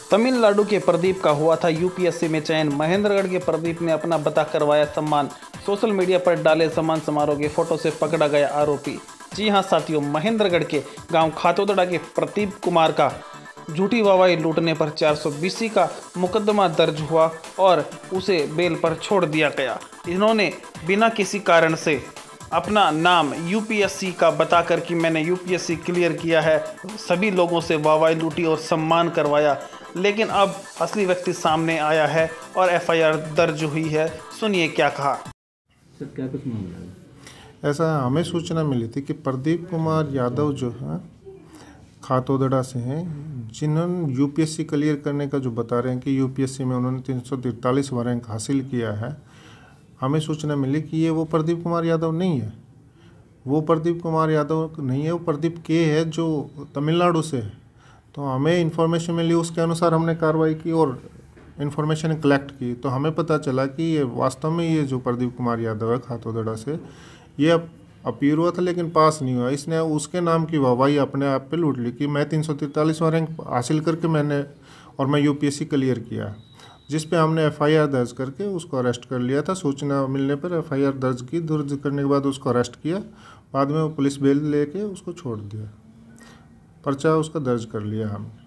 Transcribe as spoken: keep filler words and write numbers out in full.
तमिलनाडु के प्रदीप का हुआ था यूपीएससी में चयन। महेंद्रगढ़ के प्रदीप ने अपना बता करवाया सम्मान। सोशल मीडिया पर डाले सम्मान समारोह की फोटो से पकड़ा गया आरोपी। जी हां साथियों, महेंद्रगढ़ के गांव खातोदड़ा के प्रदीप कुमार का झूठी वाहवाही लूटने पर चार सौ बीसी का मुकदमा दर्ज हुआ और उसे बेल पर छोड़ दिया गया। इन्होंने बिना किसी कारण से अपना नाम यूपीएससी का बताकर कि मैंने यूपीएससी क्लियर किया है, सभी लोगों से वाहवाही लूटी और सम्मान करवाया। लेकिन अब असली व्यक्ति सामने आया है और एफआईआर दर्ज हुई है। सुनिए क्या कहा। सर क्या कुछ मामला है? ऐसा हमें सूचना मिली थी कि प्रदीप कुमार यादव जो है खातोदड़ा से हैं, जिन्होंने यूपीएससी क्लियर करने का जो बता रहे हैं कि यूपीएससी में उन्होंने तीन सौ तिरतालीसवां रैंक हासिल किया है। हमें सूचना मिली कि ये वो प्रदीप कुमार यादव नहीं है। वो प्रदीप कुमार यादव नहीं है, वो प्रदीप के है जो तमिलनाडु से है। तो हमें इन्फॉर्मेशन मिली, उसके अनुसार हमने कार्रवाई की और इन्फॉर्मेशन कलेक्ट की। तो हमें पता चला कि ये वास्तव में ये जो प्रदीप कुमार यादव है खातोदड़ा से, ये अब अपीयर हुआ था लेकिन पास नहीं हुआ। इसने उसके नाम की वाहवाही अपने आप पे लूट ली कि मैं तीन सौ तिरतालीसवां रैंक हासिल करके मैंने और मैं यूपीएससी क्लियर किया, जिस पे हमने एफआईआर दर्ज करके उसको अरेस्ट कर लिया था। सूचना मिलने पर एफआईआर दर्ज की, दर्ज करने के बाद उसको अरेस्ट किया। बाद में वो पुलिस बेल लेके उसको छोड़ दिया, पर्चा उसका दर्ज कर लिया हमने।